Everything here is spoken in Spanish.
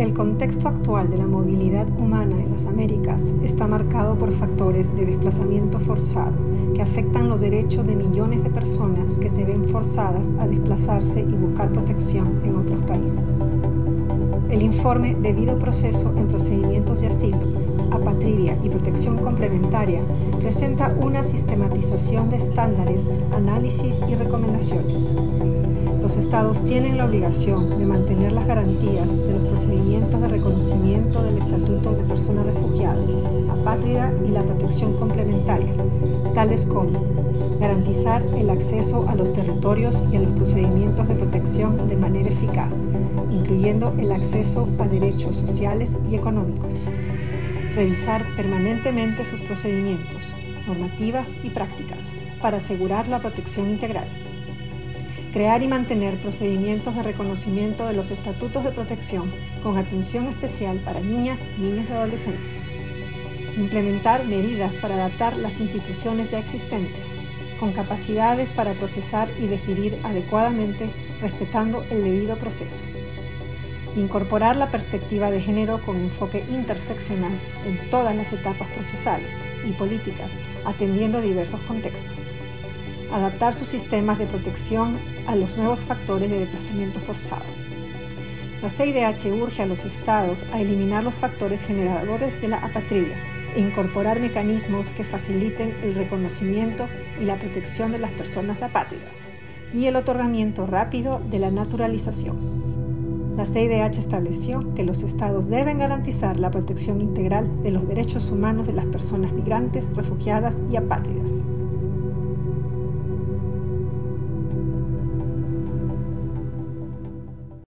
El contexto actual de la movilidad humana en las Américas está marcado por factores de desplazamiento forzado que afectan los derechos de millones de personas que se ven forzadas a desplazarse y buscar protección en otros países. El informe Debido Proceso en Procedimientos de Asilo, Apatridia y Protección Complementaria presenta una sistematización de estándares, análisis y recomendaciones. Los Estados tienen la obligación de mantener las garantías de los procedimientos de reconocimiento del Estatuto de Persona Refugiada, Apátrida y la protección complementaria, tales como garantizar el acceso a los territorios y a los procedimientos de protección de manera eficaz, incluyendo el acceso a derechos sociales y económicos. Revisar permanentemente sus procedimientos, normativas y prácticas para asegurar la protección integral. Crear y mantener procedimientos de reconocimiento de los estatutos de protección con atención especial para niñas, niños y adolescentes. Implementar medidas para adaptar las instituciones ya existentes, con capacidades para procesar y decidir adecuadamente respetando el debido proceso. Incorporar la perspectiva de género con enfoque interseccional en todas las etapas procesales y políticas, atendiendo diversos contextos. Adaptar sus sistemas de protección a los nuevos factores de desplazamiento forzado. La CIDH urge a los Estados a eliminar los factores generadores de la apatridia e incorporar mecanismos que faciliten el reconocimiento y la protección de las personas apátridas y el otorgamiento rápido de la naturalización. La CIDH estableció que los Estados deben garantizar la protección integral de los derechos humanos de las personas migrantes, refugiadas y apátridas.